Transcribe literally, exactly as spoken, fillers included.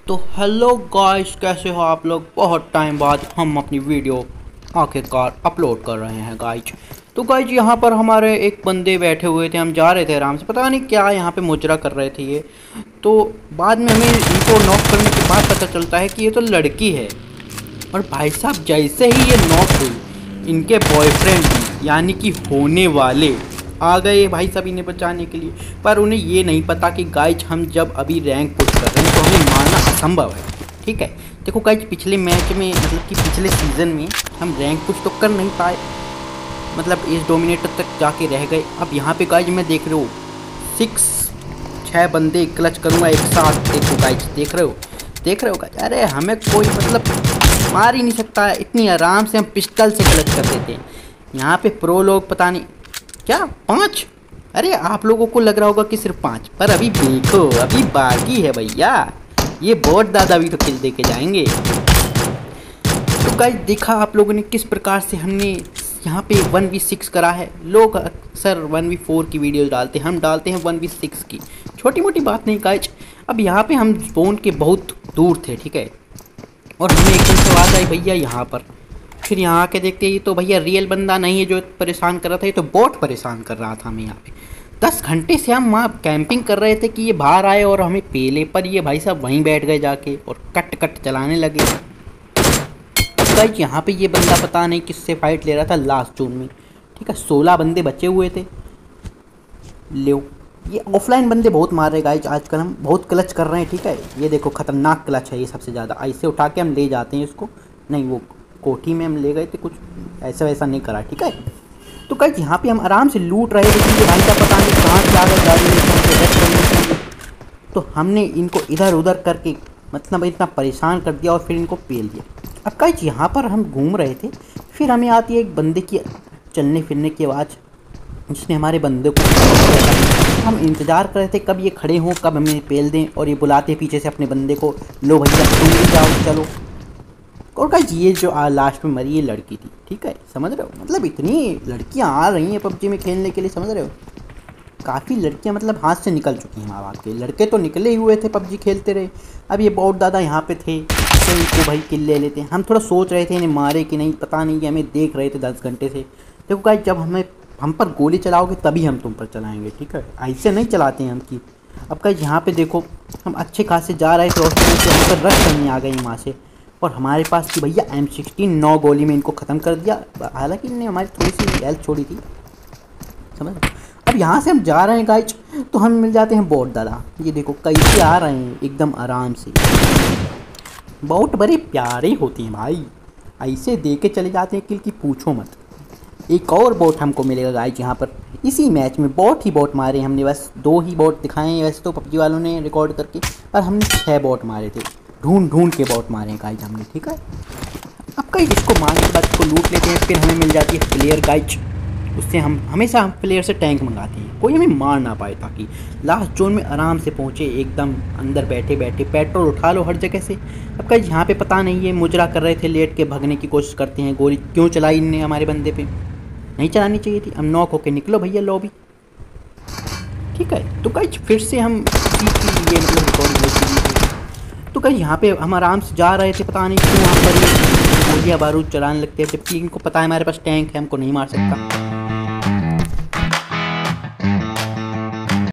तो hello guys, कैसे हो आप लोग। बहुत टाइम बाद हम अपनी वीडियो आखिरकार अपलोड कर रहे हैं गाइस। तो गाइस यहाँ पर हमारे एक बंदे बैठे हुए थे, हम जा रहे थे आराम से, पता नहीं क्या यहाँ पे मुजरा कर रहे थे ये। तो बाद में हमें इनको नॉक करने के बाद पता चलता है कि ये तो लड़की है। और भाई साहब जैसे ही ये नॉक हुई, इनके बॉयफ्रेंड यानी कि होने वाले आ गए भाई साहब इन्हें बचाने के लिए। पर उन्हें ये नहीं पता कि गाइज हम जब अभी रैंक पुश कर रहे हैं तो हमें मारना असंभव है। ठीक है, देखो गाइज पिछले मैच में मतलब कि पिछले सीज़न में हम रैंक पुश तो कर नहीं पाए, मतलब इस डोमिनेटर तक जाके रह गए। अब यहाँ पे गाइज मैं देख रहे हो सिक्स छः बंदे क्लच करूँगा एक साथ। देखो गाइज देख रहे हो देख रहे हो गाइज, अरे हमें कोई मतलब मार ही नहीं सकता है। इतनी आराम से हम पिस्टल से क्लच कर देते हैं। यहाँ पे प्रो लोग पता नहीं क्या पाँच, अरे आप लोगों को लग रहा होगा कि सिर्फ पाँच, पर अभी देखो अभी बाकी है भैया। ये बहुत दादा भी तो किल दे के जाएंगे। तो गाइस देखा आप लोगों ने किस प्रकार से हमने यहाँ पे वन वी सिक्स करा है। लोग अक्सर वन वी फोर की वीडियो डालते हैं, हम डालते हैं वन वी सिक्स की। छोटी मोटी बात नहीं गाइस। अब यहाँ पे हम स्पोन के बहुत दूर थे, ठीक है, और हमें एकदम से आवाज़ आई भैया यहाँ पर। फिर यहाँ आके देखते ही तो भैया रियल बंदा नहीं है जो परेशान कर रहा था, ये तो बॉट परेशान कर रहा था हमें। यहाँ पे दस घंटे से हम वहाँ कैंपिंग कर रहे थे कि ये बाहर आए और हमें पेले, पर ये भाई साहब वहीं बैठ गए जाके और कट कट चलाने लगे। गाइस यहाँ पे ये बंदा पता नहीं किससे फाइट ले रहा था लास्ट जोन में। ठीक है, सोलह बंदे बचे हुए थे। लो ये ऑफलाइन बंदे बहुत मार रहे गाइस आजकल, हम बहुत क्लच कर रहे हैं। ठीक है, ये देखो खतरनाक क्लच है ये सबसे ज़्यादा। ऐसे उठा के हम ले जाते हैं इसको, नहीं वो कोठी में हम ले गए थे, कुछ ऐसा वैसा नहीं करा। ठीक है, तो गाइस यहाँ पे हम आराम से लूट रहे थे क्योंकि भाई का पता नहीं कहाँ से आ गए गाड़ी में। तो हमने इनको इधर उधर करके मतलब इतना परेशान कर दिया और फिर इनको पेल दिया। अब गाइस यहाँ पर हम घूम रहे थे, फिर हमें आती है एक बंदे की चलने फिरने की आवाज़, जिसने हमारे बंदे को, हम इंतज़ार कर रहे थे कब ये खड़े हों, कब हमें पेल दें, और ये बुलाते पीछे से अपने बंदे को, लो भैया तुम भी जाओ चलो। और गाइस ये जो लास्ट में मरी ये लड़की थी। ठीक है, समझ रहे हो, मतलब इतनी लड़कियां आ रही हैं पबजी में खेलने के लिए, समझ रहे हो, काफ़ी लड़कियां मतलब हाथ से निकल चुकी हैं माँ बाप के। लड़के तो निकले ही हुए थे, पबजी खेलते रहे। अब ये बहुत ज़्यादा यहाँ पे थे तो इनको भाई किल ले लेते हैं। हम थोड़ा सोच रहे थे इन्हें मारे कि नहीं, पता नहीं, कि हमें देख रहे थे दस घंटे से। देखो गाइस जब हमें हम पर गोली चलाओगे तभी हम तुम पर चलाएँगे। ठीक है, ऐसे नहीं चलाते हैं हम की। अब गाइस यहाँ पर देखो हम अच्छे खासे जा रहे थे और हम पर रश करने आ गए वहाँ से, और हमारे पास की भैया एम सिक्सटीन नौ गोली में इनको ख़त्म कर दिया। हालांकि इन्होंने हमारी थोड़ी सी हेल्थ छोड़ी थी, समझ। अब यहाँ से हम जा रहे हैं गाइस तो हम मिल जाते हैं बॉट दादा। ये देखो कैसे आ रहे हैं एकदम आराम से। बॉट बड़े प्यारे होते हैं भाई, ऐसे दे के चले जाते हैं किल की पूछो मत। एक और बॉट हमको मिलेगा गाइस यहाँ पर इसी मैच में। बॉट ही बॉट मारे हमने, बस दो ही बॉट दिखाए हैं वैसे तो पबजी वालों ने रिकॉर्ड करके, पर हमने छः बॉट मारे थे, ढूंढ ढूंढ के बॉट मारे हैं गाइज हमने। ठीक है, अब गाइज इसको मारने के बाद इसको लूट लेते हैं, फिर हमें मिल जाती है प्लेयर गाइज। उससे हम हमेशा हम प्लेयर से टैंक मंगाते हैं, कोई हमें मार ना पाए, ताकि लास्ट जोन में आराम से पहुँचे एकदम अंदर बैठे बैठे। पेट्रोल उठा लो हर जगह से। अब गाइज यहाँ पे पता नहीं ये मुजरा कर रहे थे, लेट के भगने की कोशिश करते हैं। गोली क्यों चलाई इनने हमारे बंदे पे, नहीं चलानी चाहिए थी। हम नॉक होके निकलो भैया लॉबी। ठीक है, तो गाइज फिर से हम ये मतलब रिकॉर्डिंग। तो कहीं यहाँ पे हम आराम से जा रहे थे, पता नहीं क्यों वहाँ पर गोलियाँ बारूद चलाने लगते हैं, जबकि इनको पता है हमारे पास टैंक है, हमको नहीं मार सकता।